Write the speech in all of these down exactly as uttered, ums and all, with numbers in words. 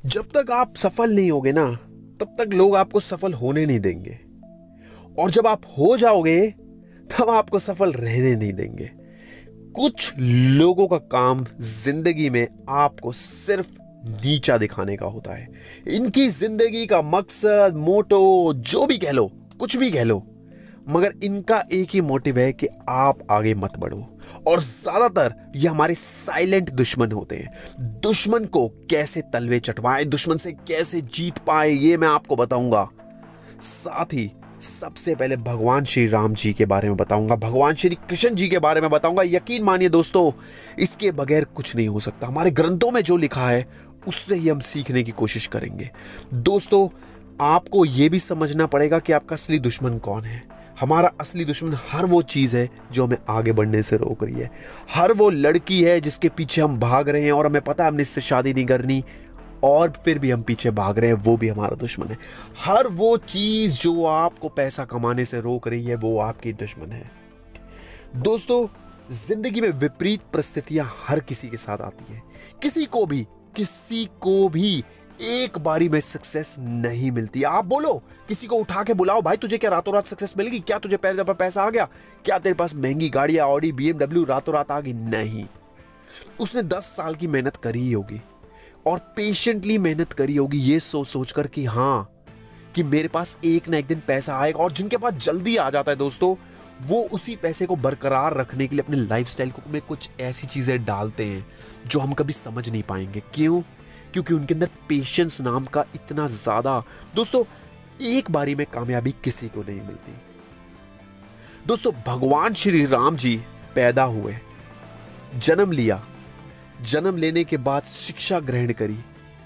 जब तक आप सफल नहीं होगे ना, तब तक लोग आपको सफल होने नहीं देंगे, और जब आप हो जाओगे तब आपको सफल रहने नहीं देंगे। कुछ लोगों का काम जिंदगी में आपको सिर्फ नीचा दिखाने का होता है। इनकी जिंदगी का मकसद, मोटो, जो भी कह लो, कुछ भी कह लो, मगर इनका एक ही मोटिव है कि आप आगे मत बढ़ो। और ज्यादातर ये हमारे साइलेंट दुश्मन होते हैं। दुश्मन को कैसे तलवे चटवाएं, दुश्मन से कैसे जीत पाए, ये मैं आपको बताऊंगा। साथ ही सबसे पहले भगवान श्री राम जी के बारे में बताऊंगा, भगवान श्री कृष्ण जी के बारे में बताऊंगा। यकीन मानिए दोस्तों, इसके बगैर कुछ नहीं हो सकता। हमारे ग्रंथों में जो लिखा है उससे ही हम सीखने की कोशिश करेंगे। दोस्तों, आपको यह भी समझना पड़ेगा कि आपका असली दुश्मन कौन है। हमारा असली दुश्मन हर वो चीज है जो हमें आगे बढ़ने से रोक रही है। हर वो लड़की है जिसके पीछे हम भाग रहे हैं और हमें पता है हमने इससे शादी नहीं करनी, और फिर भी हम पीछे भाग रहे हैं, वो भी हमारा दुश्मन है। हर वो चीज जो आपको पैसा कमाने से रोक रही है, वो आपकी दुश्मन है। दोस्तों, जिंदगी में विपरीत परिस्थितियां हर किसी के साथ आती है। किसी को भी किसी को भी एक बारी में सक्सेस नहीं मिलती। आप बोलो, किसी को उठा के बुलाओ, भाई तुझे क्या रातों रात सक्सेस मिलेगी? क्या तुझे पैसे पर पैसा आ गया? क्या तेरे पास महंगी गाड़ियां, ऑडी, बीएमडब्ल्यू रातों रात आ गई? नहीं। उसने दस साल की मेहनत करी ही होगी और पेशेंटली मेहनत करी होगी, ये सोच सोच कर कि हाँ, कि मेरे पास एक ना एक दिन पैसा आएगा। और जिनके पास जल्दी आ जाता है दोस्तों, वो उसी पैसे को बरकरार रखने के लिए अपने लाइफस्टाइल में कुछ ऐसी चीजें डालते हैं जो हम कभी समझ नहीं पाएंगे। क्यों? क्योंकि उनके अंदर पेशेंस नाम का इतना ज्यादा। दोस्तों, एक बारी में कामयाबी किसी को नहीं मिलती। दोस्तों, भगवान श्री राम जी पैदा हुए, जन्म लिया, जन्म लेने के बाद शिक्षा ग्रहण करी,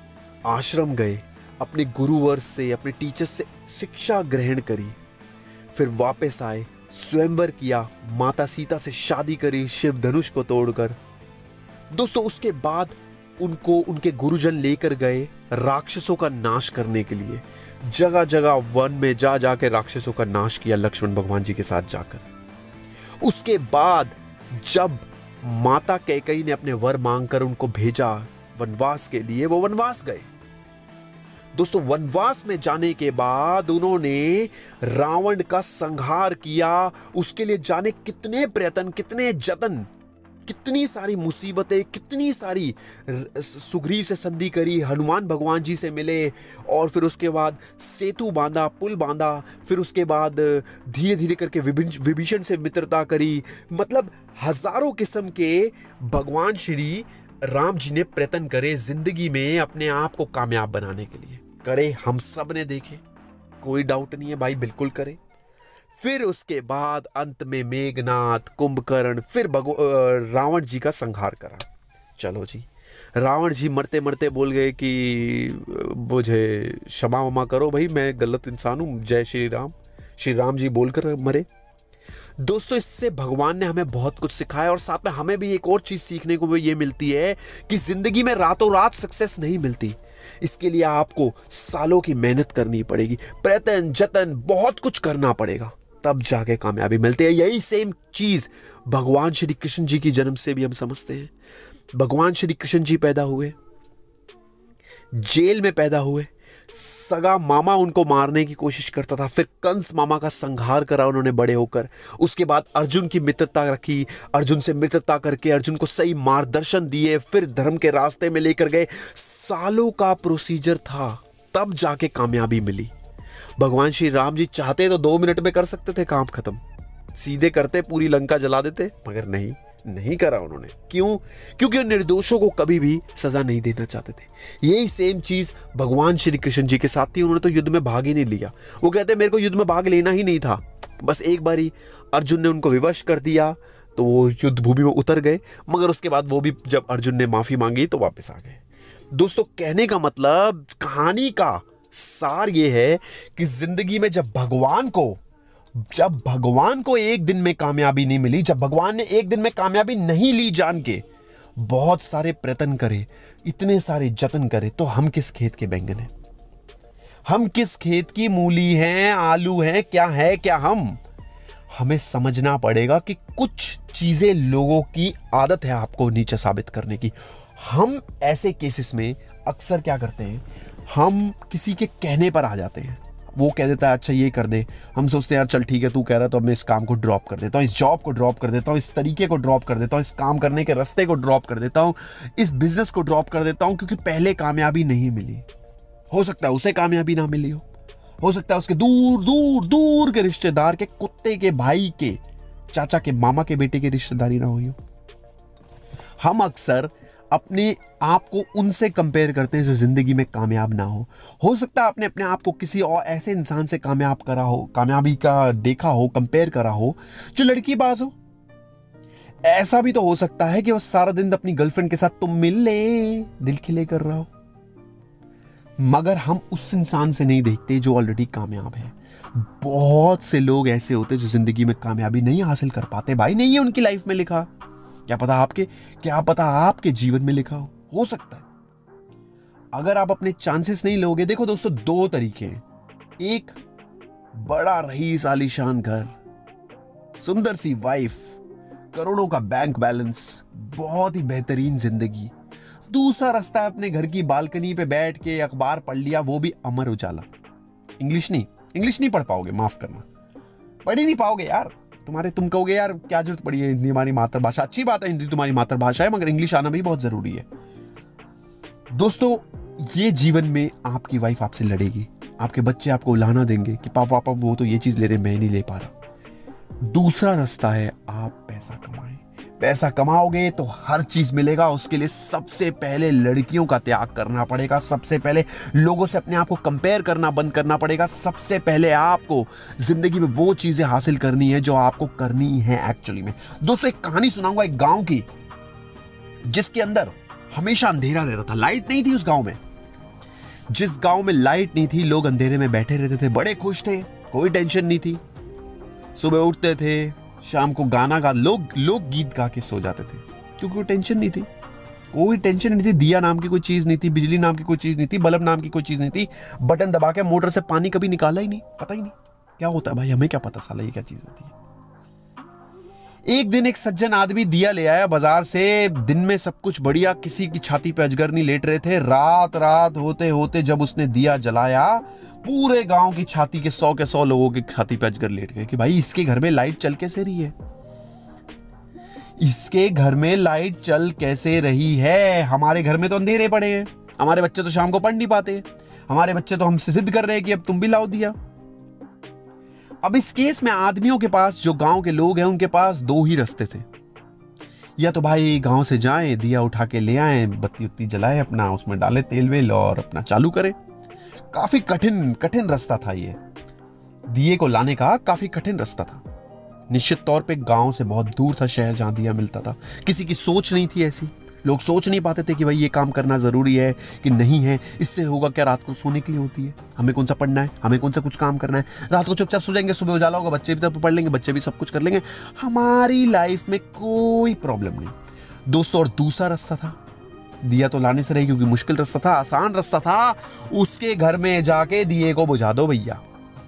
आश्रम गए, अपने गुरुवर से, अपने टीचर से शिक्षा ग्रहण करी, फिर वापस आए, स्वयंवर किया, माता सीता से शादी करी शिव धनुष को तोड़कर। दोस्तों, उसके बाद उनको उनके गुरुजन लेकर गए राक्षसों का नाश करने के लिए। जगह जगह वन में जा जाकर राक्षसों का नाश किया लक्ष्मण भगवान जी के साथ जाकर। उसके बाद जब माता कैकेयी ने अपने वर मांगकर उनको भेजा वनवास के लिए, वो वनवास गए। दोस्तों, वनवास में जाने के बाद उन्होंने रावण का संहार किया। उसके लिए जाने कितने प्रयत्न, कितने जतन, कितनी सारी मुसीबतें, कितनी सारी सुग्रीव से संधि करी, हनुमान भगवान जी से मिले, और फिर उसके बाद सेतु बांधा, पुल बांधा, फिर उसके बाद धीरे धीरे करके विभीषण से मित्रता करी। मतलब हजारों किस्म के भगवान श्री राम जी ने प्रयत्न करे जिंदगी में अपने आप को कामयाब बनाने के लिए। करे, हम सब ने देखे, कोई डाउट नहीं है भाई, बिल्कुल करे। फिर उसके बाद अंत में मेघनाथ, कुंभकर्ण, फिर रावण जी का संहार करा। चलो जी, रावण जी मरते मरते बोल गए कि मुझे क्षमा वमा करो भाई, मैं गलत इंसान हूं, जय श्री राम। श्री राम जी बोलकर मरे। दोस्तों, इससे भगवान ने हमें बहुत कुछ सिखाया, और साथ में हमें भी एक और चीज सीखने को ये मिलती है कि जिंदगी में रातों रात सक्सेस नहीं मिलती। इसके लिए आपको सालों की मेहनत करनी पड़ेगी, प्रयत्न जतन बहुत कुछ करना पड़ेगा, तब जाके कामयाबी मिलती है। यही सेम चीज भगवान श्री कृष्ण जी की जन्म से भी हम समझते हैं। भगवान श्री कृष्ण जी पैदा हुए, जेल में पैदा हुए, सगा मामा उनको मारने की कोशिश करता था, फिर कंस मामा का संहार करा उन्होंने बड़े होकर। उसके बाद अर्जुन की मित्रता रखी, अर्जुन से मित्रता करके अर्जुन को सही मार्गदर्शन दिए, फिर धर्म के रास्ते में लेकर गए। सालों का प्रोसीजर था, तब जाके कामयाबी मिली। भगवान श्री राम जी चाहते तो दो मिनट में कर सकते थे काम खत्म, सीधे करते पूरी लंका जला देते, मगर नहीं नहीं करा उन्होंने। क्यों? क्योंकि निर्दोषों को कभी भी सजा नहीं देना चाहते थे। यही सेम चीज भगवान श्री कृष्ण जी के साथ थी। उन्होंने तो युद्ध में भाग ही नहीं लिया। वो कहते मेरे को युद्ध में भाग लेना ही नहीं था, बस एक बारी अर्जुन ने उनको विवश कर दिया तो वो युद्ध भूमि में उतर गए, मगर उसके बाद वो भी जब अर्जुन ने माफी मांगी तो वापस आ गए। दोस्तों, कहने का मतलब, कहानी का सार ये है कि जिंदगी में जब भगवान को जब भगवान को एक दिन में कामयाबी नहीं मिली, जब भगवान ने एक दिन में कामयाबी नहीं ली जान के, बहुत सारे प्रयत्न करे, इतने सारे जतन करे, तो हम किस खेत के बैंगन हैं? हम किस खेत की मूली हैं, आलू हैं, क्या है क्या हम? हमें समझना पड़ेगा कि कुछ चीजें लोगों की आदत है आपको नीचा साबित करने की। हम ऐसे केसेस में अक्सर क्या करते हैं, हम किसी के कहने पर आ जाते हैं। वो कह देता है अच्छा ये कर दे, हम सोचते हैं यार चल ठीक है तू कह रहा है तो अब मैं इस काम को ड्रॉप कर देता हूँ, इस जॉब को ड्रॉप कर देता हूँ, इस तरीके को ड्रॉप कर देता हूँ, इस काम करने के रास्ते को ड्रॉप कर देता हूँ, इस बिजनेस को ड्रॉप कर देता हूँ, क्योंकि पहले कामयाबी नहीं मिली। हो सकता है उसे कामयाबी ना मिली हो हो सकता है उसके दूर दूर दूर के रिश्तेदार के कुत्ते के भाई के चाचा के मामा के बेटे की रिश्तेदारी ना हुई हो। हम अक्सर अपने आप को उनसे कंपेयर करते हैं जो जिंदगी में कामयाब ना हो हो सकता है आपने अपने आप को किसी और ऐसे इंसान से कामयाब करा हो, कामयाबी का देखा हो, कंपेयर करा हो जो लड़की बाज हो। ऐसा भी तो हो सकता है कि वो सारा दिन अपनी गर्लफ्रेंड के साथ तुम मिल ले दिल खिले कर रहा हो, मगर हम उस इंसान से नहीं देखते जो ऑलरेडी कामयाब है। बहुत से लोग ऐसे होते जो जिंदगी में कामयाबी नहीं हासिल कर पाते, भाई नहीं है उनकी लाइफ में लिखा, क्या पता आपके क्या पता आपके जीवन में लिखा हो हो सकता है। अगर आप अपने चांसेस नहीं लोगे, देखो दोस्तों दो तरीके हैं, एक बड़ा रईस आलीशान घर, सुंदर सी वाइफ, करोड़ों का बैंक बैलेंस, बहुत ही बेहतरीन जिंदगी। दूसरा रास्ता है अपने घर की बालकनी पे बैठ के अखबार पढ़ लिया, वो भी अमर उजाला। इंग्लिश नहीं इंग्लिश नहीं पढ़ पाओगे, माफ करना, पढ़ ही नहीं पाओगे यार। तुम्हारे तुम कहोगे यार क्या जरूरत पड़ी है, हिंदी हमारी मातृभाषा, अच्छी बात है हिंदी तुम्हारी मातृभाषा है, मगर इंग्लिश आना भी बहुत जरूरी है। दोस्तों ये जीवन में आपकी वाइफ आपसे लड़ेगी, आपके बच्चे आपको उलाहना देंगे कि पापा पापा वो तो ये चीज ले रहे मैं नहीं ले पा रहा। दूसरा रास्ता है आप पैसा कमाएं। पैसा कमाओगे तो हर चीज मिलेगा, उसके लिए सबसे पहले लड़कियों का त्याग करना पड़ेगा, सबसे पहले लोगों से अपने आप को कंपेयर करना बंद करना पड़ेगा, सबसे पहले आपको जिंदगी में वो चीजें हासिल करनी है जो आपको करनी है एक्चुअली में। दोस्तों एक कहानी सुनाऊंगा एक गांव की, जिसके अंदर हमेशा अंधेरा रहता था, लाइट नहीं थी उस गांव में। जिस गांव में लाइट नहीं थी लोग अंधेरे में बैठे रहते थे, बड़े खुश थे, कोई टेंशन नहीं थी। सुबह उठते थे, शाम को गाना गा लोग लोग गीत गा के सो जाते थे, क्योंकि कोई टेंशन नहीं थी, कोई टेंशन नहीं थी। दिया नाम की कोई चीज नहीं थी, बिजली नाम की कोई चीज नहीं थी, बल्ब नाम की कोई चीज नहीं थी। बटन दबा के मोटर से पानी कभी निकाला ही नहीं, पता ही नहीं क्या होता है भाई, हमें क्या पता साला ये क्या चीज होती है। एक दिन एक सज्जन आदमी दिया ले आया बाजार से, दिन में सब कुछ बढ़िया, किसी की छाती पे अजगर नहीं लेट रहे थे। रात रात होते होते जब उसने दिया जलाया, पूरे गांव की छाती के सौ के सौ लोगों की छाती पे अजगर लेट गए कि भाई इसके घर में लाइट चल कैसे रही है, इसके घर में लाइट चल कैसे रही है, हमारे घर में तो अंधेरे पड़े हैं, हमारे बच्चे तो शाम को पढ़ नहीं पाते, हमारे बच्चे तो हमसे जिद कर रहे हैं कि अब तुम भी लाओ दिया। अब इस केस में आदमियों के पास, जो गांव के लोग हैं उनके पास दो ही रास्ते थे, या तो भाई गांव से जाएं, दिया उठा के ले आएं, बत्ती उत्ती जलाएं, अपना उसमें डालें तेल वेल और अपना चालू करें। काफी कठिन कठिन रास्ता था ये, दिए को लाने का काफी कठिन रास्ता था। निश्चित तौर पे गांव से बहुत दूर था शहर जहां दिया मिलता था। किसी की सोच नहीं थी ऐसी, लोग सोच नहीं पाते थे कि भाई ये काम करना जरूरी है कि नहीं है, इससे होगा क्या, रात को सोने के लिए होती है, हमें कौन सा पढ़ना है, हमें कौन सा कुछ काम करना है, रात को चुपचाप सो जाएंगे, सुबह उजाला होगा, बच्चे भी सब पढ़ लेंगे, बच्चे भी सब कुछ कर लेंगे, हमारी लाइफ में कोई प्रॉब्लम नहीं। दोस्तों और दूसरा रास्ता था, दिया तो लाने से रही क्योंकि मुश्किल रास्ता था, आसान रास्ता था, उसके घर में जाके दिए को बुझा दो भैया।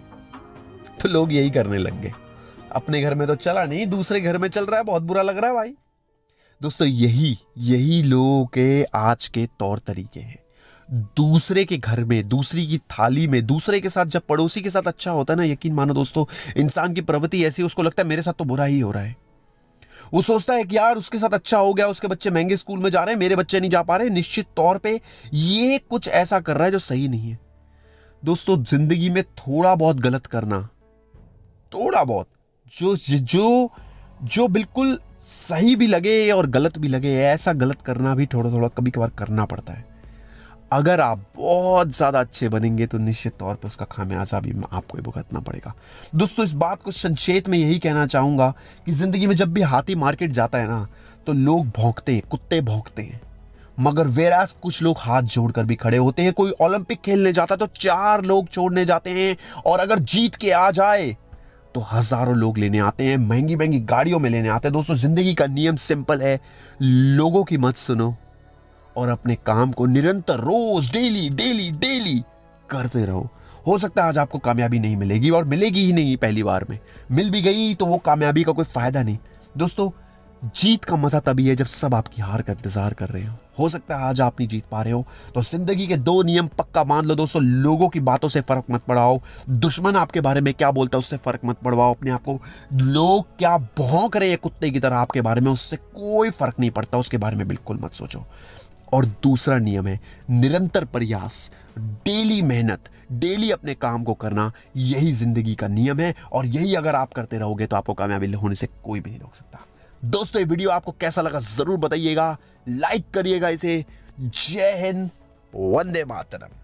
तो लोग यही करने लग गए, अपने घर में तो चला नहीं, दूसरे घर में चल रहा है, बहुत बुरा लग रहा है भाई। दोस्तों यही यही लोगों के आज के तौर तरीके हैं। दूसरे के घर में, दूसरी की थाली में, दूसरे के साथ जब पड़ोसी के साथ अच्छा होता है ना, यकीन मानो दोस्तों इंसान की प्रवृत्ति ऐसी, उसको लगता है मेरे साथ तो बुरा ही हो रहा है। वो सोचता है कि यार उसके साथ अच्छा हो गया, उसके बच्चे महंगे स्कूल में जा रहे हैं, मेरे बच्चे नहीं जा पा रहे। निश्चित तौर पे ये कुछ ऐसा कर रहा है जो सही नहीं है। दोस्तों जिंदगी में थोड़ा बहुत गलत करना, थोड़ा बहुत जो जो जो बिल्कुल सही भी लगे और गलत भी लगे, ऐसा गलत करना भी थोड़ा थोड़ा कभी कभार करना पड़ता है। अगर आप बहुत ज्यादा अच्छे बनेंगे तो निश्चित तौर पर उसका खामियाजा भी आपको ही भुगतना पड़ेगा। दोस्तों इस बात को संक्षेप में यही कहना चाहूंगा कि जिंदगी में जब भी हाथी मार्केट जाता है ना, तो लोग भौंकते हैं, कुत्ते भौंकते हैं, मगर वेरास कुछ लोग हाथ जोड़कर भी खड़े होते हैं। कोई ओलंपिक खेलने जाता है तो चार लोग छोड़ने जाते हैं, और अगर जीत के आ जाए तो हजारों लोग लेने आते हैं, महंगी महंगी गाड़ियों में लेने आते हैं। दोस्तों जिंदगी का नियम सिंपल है, लोगों की मत सुनो और अपने काम को निरंतर रोज डेली डेली डेली करते रहो। हो सकता है आज आपको कामयाबी नहीं मिलेगी, और मिलेगी ही नहीं पहली बार में, मिल भी गई तो वो कामयाबी का कोई फायदा नहीं। दोस्तों जीत का मजा तभी है जब सब आपकी हार का इंतजार कर रहे हो। हो सकता है आज आप नहीं जीत पा रहे हो। तो जिंदगी के दो नियम पक्का मान लो दोस्तों। लोगों की बातों से फर्क मत पड़वाओ, दुश्मन आपके बारे में क्या बोलता है उससे फर्क मत पड़वाओ अपने आप को। लोग क्या भौंक रहे हैं कुत्ते की तरह आपके बारे में, उससे कोई फर्क नहीं पड़ता, उसके बारे में बिल्कुल मत सोचो। और दूसरा नियम है निरंतर प्रयास, डेली मेहनत, डेली अपने काम को करना। यही जिंदगी का नियम है और यही अगर आप करते रहोगे तो आपको कामयाबी होने से कोई भी नहीं रोक सकता। दोस्तों ये वीडियो आपको कैसा लगा जरूर बताइएगा, लाइक करिएगा इसे। जय हिंद, वंदे मातरम।